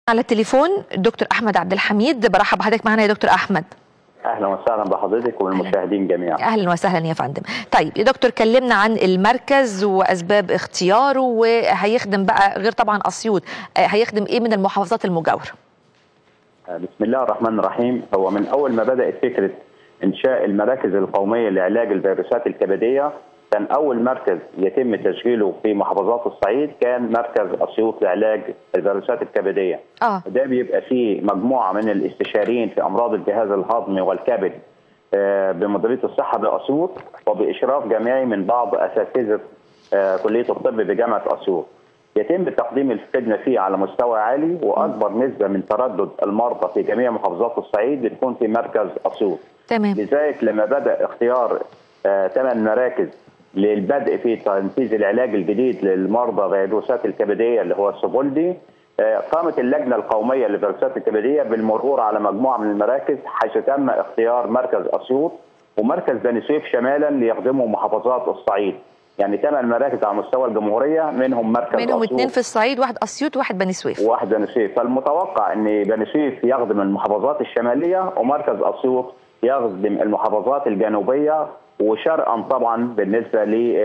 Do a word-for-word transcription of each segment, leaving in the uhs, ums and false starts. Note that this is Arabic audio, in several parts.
على التليفون الدكتور احمد عبد الحميد. برحب بحضرتك معنا يا دكتور احمد. اهلا وسهلا بحضرتك والمشاهدين جميعا. اهلا وسهلا يا فندم. طيب يا دكتور، كلمنا عن المركز واسباب اختياره، وهيخدم بقى غير طبعا اسيوط، هيخدم ايه من المحافظات المجاوره؟ بسم الله الرحمن الرحيم. هو من اول ما بدات فكره انشاء المراكز القوميه لعلاج الفيروسات الكبديه، كان اول مركز يتم تشغيله في محافظات الصعيد كان مركز اسيوط لعلاج الفيروسات الكبديه. اه ده بيبقى فيه مجموعه من الاستشاريين في امراض الجهاز الهضمي والكبد بمديريه الصحه باسيوط، وباشراف جامعي من بعض اساتذه كليه الطب بجامعه اسيوط. يتم تقديم الخدمه فيه على مستوى عالي، واكبر نسبه من تردد المرضى في جميع محافظات الصعيد بتكون في مركز اسيوط. تمام. لذلك لما بدا اختيار ثمان مراكز للبدء في تنفيذ العلاج الجديد للمرضى فيروسات الكبديه اللي هو السبولدي، قامت اللجنه القوميه للفيروسات الكبديه بالمرور على مجموعه من المراكز، حيث تم اختيار مركز اسيوط ومركز بني سويف شمالا ليخدموا محافظات الصعيد. يعني ثمان مراكز على مستوى الجمهوريه، منهم مركز منهم اثنين في الصعيد، واحد اسيوط وواحد بني سويف. وواحد بني سويف، فالمتوقع ان بني سويف يخدم المحافظات الشماليه ومركز اسيوط يخدم المحافظات الجنوبيه، وشرقا طبعا بالنسبه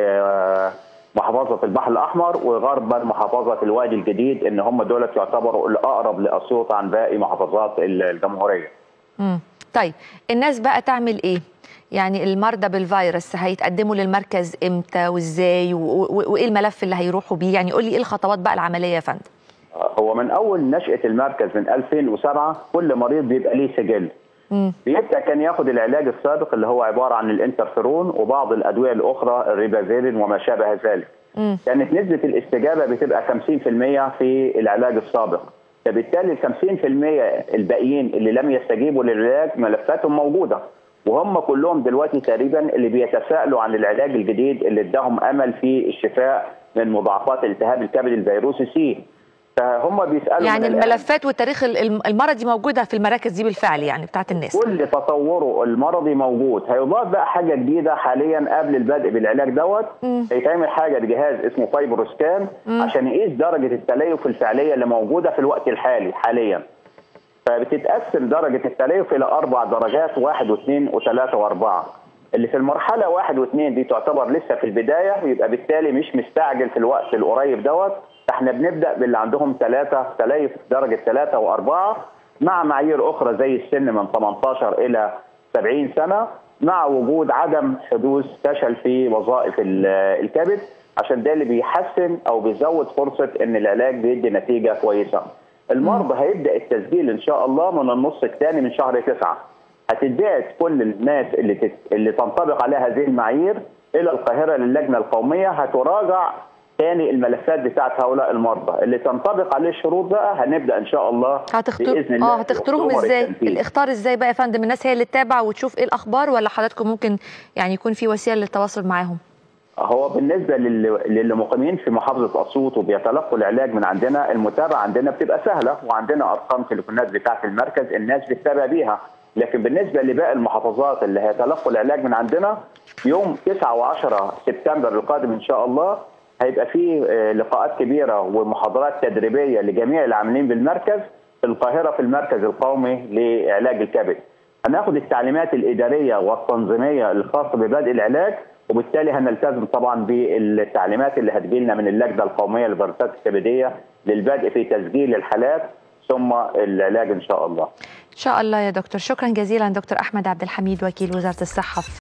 لمحافظه البحر الاحمر، وغربا محافظه الوادي الجديد، ان هم دول يعتبروا الاقرب لاسيوط عن باقي محافظات الجمهوريه. امم طيب الناس بقى تعمل ايه؟ يعني المرضى بالفيروس هيتقدموا للمركز امتى وازاي، وايه الملف اللي هيروحوا بيه؟ يعني قول لي ايه الخطوات بقى العمليه يا فندم؟ هو من اول نشاه المركز من ألفين وسبعة كل مريض بيبقى ليه سجل. بيبدا كان ياخد العلاج السابق اللي هو عباره عن الانترفيرون وبعض الادويه الاخرى الريبافيرين وما شابه ذلك. مم. كانت نسبه الاستجابه بتبقى خمسين في المية في العلاج السابق، فبالتالي ال خمسين في المية الباقيين اللي لم يستجيبوا للعلاج ملفاتهم موجوده، وهم كلهم دلوقتي تقريبا اللي بيتساءلوا عن العلاج الجديد اللي اداهم امل في الشفاء من مضاعفات التهاب الكبد الفيروسي سي. فهم بيسالوا يعني الملفات والتاريخ المرضي موجوده في المراكز دي بالفعل، يعني بتاعت الناس كل تطوره المرضي موجود. هيضاف بقى حاجه جديده حاليا قبل البدء بالعلاج دوت، هيتعمل حاجه بجهاز اسمه فايبروسكان عشان يقيس درجه التليف الفعليه اللي موجوده في الوقت الحالي حاليا. فبتتقسم درجه التليف الى اربع درجات، واحد واثنين وثلاثه واربعه. اللي في المرحله واحد واثنين دي تعتبر لسه في البدايه، يبقى بالتالي مش مستعجل في الوقت القريب دوت. احنا بنبدا باللي عندهم ثلاثه تليف درجه ثلاثه واربعه، مع معايير اخرى زي السن من ثمانية عشر الى سبعين سنه، مع وجود عدم حدوث فشل في وظائف الكبد، عشان ده اللي بيحسن او بيزود فرصه ان العلاج بيدي نتيجه كويسه. المرضى هيبدا التسجيل ان شاء الله من النص الثاني من شهر تسعة. هتتبعت كل الناس اللي تت... اللي تنطبق عليها هذه المعايير الى القاهره للجنه القوميه، هتراجع ثاني الملفات بتاعت هؤلاء المرضى اللي تنطبق عليه الشروط. بقى هنبدا ان شاء الله هتختار باذن الله. اه هتختاروهم ازاي؟ الاختار ازاي بقى يا فندم؟ الناس هي اللي تتابع وتشوف ايه الاخبار، ولا حضراتكم ممكن يعني يكون في وسيله للتواصل معاهم؟ هو بالنسبه للي مقيمين في محافظه اسيوط وبيتلقوا العلاج من عندنا، المتابعه عندنا بتبقى سهله، وعندنا ارقام تليفونات بتاعت المركز الناس بتتابع بيها. لكن بالنسبه لباقي المحافظات اللي هيتلقوا العلاج من عندنا، يوم تسعة وعشرة سبتمبر القادم ان شاء الله هيبقى فيه لقاءات كبيره ومحاضرات تدريبيه لجميع العاملين بالمركز في القاهره في المركز القومي لعلاج الكبد. هناخد التعليمات الاداريه والتنظيميه الخاصه ببدء العلاج، وبالتالي هنلتزم طبعا بالتعليمات اللي هتجيلنا من اللجنه القوميه للفيروسات الكبديه للبدء في تسجيل الحالات ثم العلاج ان شاء الله. ان شاء الله يا دكتور. شكرا جزيلا دكتور احمد عبد الحميد، وكيل وزاره الصحه.